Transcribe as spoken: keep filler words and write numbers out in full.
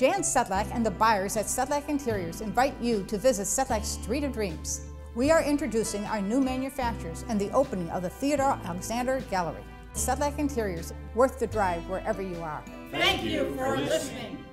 Jan Sedlak and the buyers at Sedlak Interiors invite you to visit Sedlak's Street of Dreams. We are introducing our new manufacturers and the opening of the Theodore Alexander Gallery. Sedlak Interiors, worth the drive wherever you are. Thank you for listening.